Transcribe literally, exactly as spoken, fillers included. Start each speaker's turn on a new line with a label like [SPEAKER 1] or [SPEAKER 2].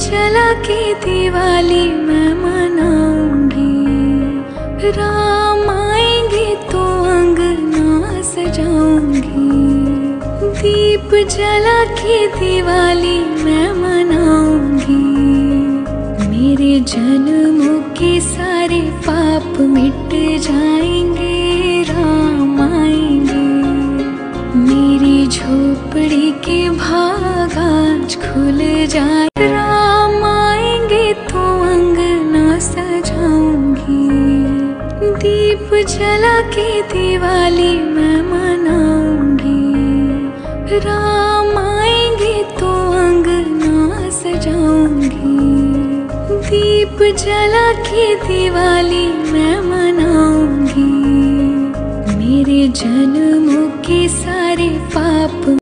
[SPEAKER 1] जला के दिवाली मैं मनाऊंगी। राम आएंगे तो अंगना सजाऊंगी। दीप जला के दिवाली मैं मनाऊंगी। मेरे जन्मों के सारे पाप मिट जाएंगे, राम आएंगे। मेरी झोपड़ी के भाग आज खुल जाए। राम आएंगे तो अंगना सजाऊंगी। दीप जला के दिवाली मैं मनाऊंगी। राम आएंगे तो अंगना सजाऊंगी। दीप जला के दिवाली मैं मनाऊंगी। मेरे जन्मों के सारे पाप